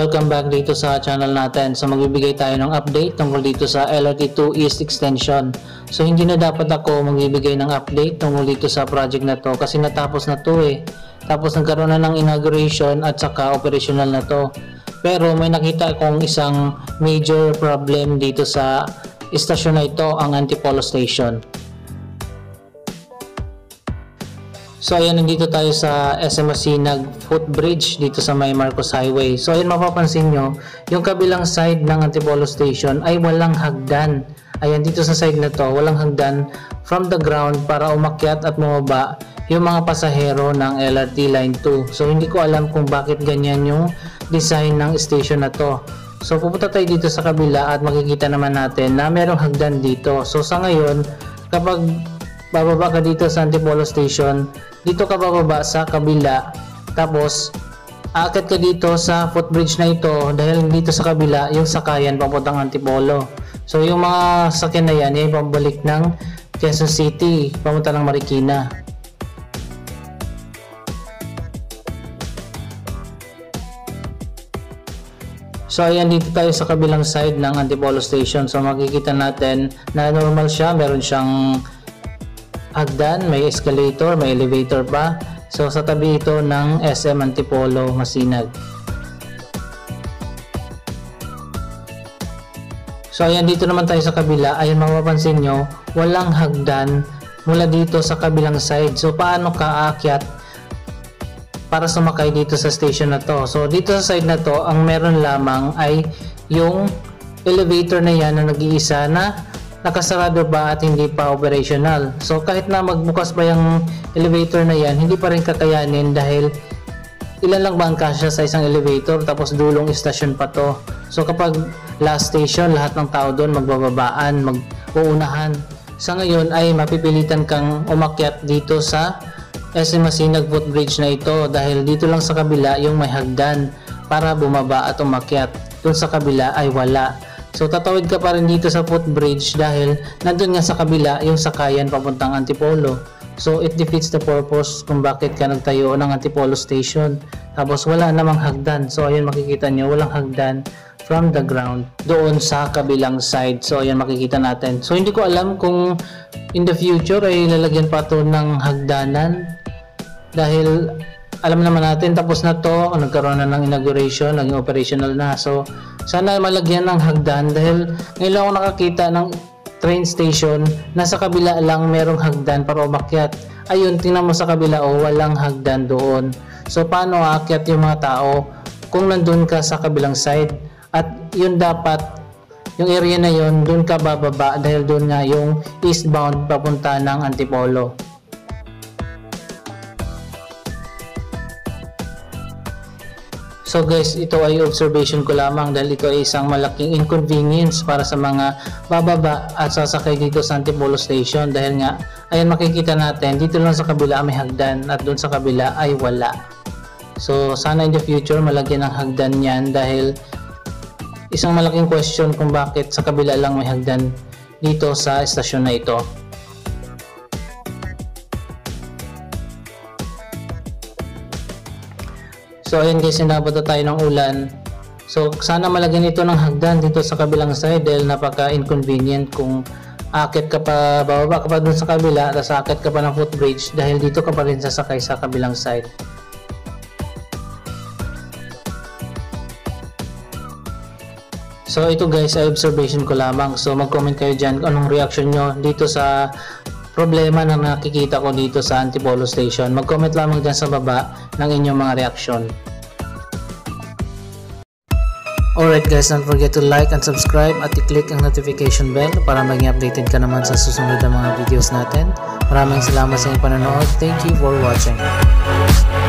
welcome back dito sa channel natin. So magbibigay tayo ng update tungkol dito sa LRT2 East Extension. So hindi na dapat ako magbibigay ng update tungkol dito sa project na to kasi natapos na to eh. Tapos nagkaroon na ng inauguration at saka operational na to. Pero may nakita akong isang major problem dito sa istasyon na ito, ang Antipolo Station. So ayan, nandito tayo sa SM Masinag footbridge dito sa may Marcos Highway. So ayan, mapapansin nyo, yung kabilang side ng Antipolo Station ay walang hagdan. Ayan, dito sa side na to, walang hagdan from the ground para umakyat at bumaba yung mga pasahero ng LRT Line 2. So hindi ko alam kung bakit ganyan yung design ng station na to. So pupunta tayo dito sa kabila at makikita naman natin na merong hagdan dito. So sa ngayon, kapag bababa ka dito sa Antipolo Station, dito ka bababa sa kabila, tapos aakyat ka dito sa footbridge na ito dahil dito sa kabila yung sakayan papuntang Antipolo. So yung mga sakyan na yan ay pabalik ng Quezon City papunta ng Marikina. So ayan, dito tayo sa kabilang side ng Antipolo Station. So makikita natin na normal siya, meron siyang hagdan, may escalator, may elevator pa. So sa tabi ito ng SM Antipolo Masinag. So ayan, dito naman tayo sa kabila. Ayan, mapapansin nyo, walang hagdan mula dito sa kabilang side. So paano ka aakyat para sumakay dito sa station na to? So dito sa side na to, ang meron lamang ay yung elevator na yan na nag-iisa na nakasarado ba at hindi pa operational. So kahit na magbukas pa yung elevator na yan, hindi pa rin kakayanin dahil ilan lang ba ang kasya sa isang elevator, tapos dulong istasyon pa to. So kapag last station, lahat ng tao doon magbababaan, mag-uunahan. Sa ngayon ay mapipilitan kang umakyat dito sa SM Masinag footbridge na ito dahil dito lang sa kabila yung may hagdan para bumaba at umakyat. Doon sa kabila ay wala. So tatawid ka pa rin dito sa footbridge dahil nandun nga sa kabila yung sakayan papuntang Antipolo. So it defeats the purpose kung bakit ka nagtayo ng Antipolo Station. Tapos wala namang hagdan. So ayun, makikita nyo, walang hagdan from the ground doon sa kabilang side. So ayun, makikita natin. So hindi ko alam kung in the future ay lalagyan pa to ng hagdanan dahil alam naman natin tapos na to, nagkaroon na ng inauguration, naging operational na. So sana malagyan ng hagdan dahil ngayon ako nakakita ng train station na sa kabila lang merong hagdan para umakyat. Ayun, tingnan mo sa kabila, oh, walang hagdan doon. So paano aakyat yung mga tao kung nandun ka sa kabilang side? At yun dapat, yung area na yun, doon ka bababa dahil doon nga yung eastbound papunta ng Antipolo. So guys, ito ay observation ko lamang dahil ito ay isang malaking inconvenience para sa mga bababa at sasakay dito sa Antipolo Station dahil nga, ayan, makikita natin, dito lang sa kabila may hagdan at doon sa kabila ay wala. So sana in the future malagyan ng hagdan yan dahil isang malaking question kung bakit sa kabila lang may hagdan dito sa estasyon na ito. So ayan guys, nabata tayo ng ulan. So sana malagyan ito ng hagdan dito sa kabilang side dahil napaka-inconvenient kung akit ka pa, bababa ka pa dun sa kabila, tapos akit ka pa ng footbridge dahil dito ka pa rin sasakay sa kabilang side. So ito guys ay observation ko lamang. So mag-comment kayo dyan kung anong reaction nyo dito sa problema na nakikita ko dito sa Antipolo Station. Mag-comment lamang dyan sa baba ng inyong mga reaksyon. Alright guys, don't forget to like and subscribe at i-click ang notification bell para maging updated ka naman sa susunod na mga videos natin. Maraming salamat sa inyong panonood. Thank you for watching.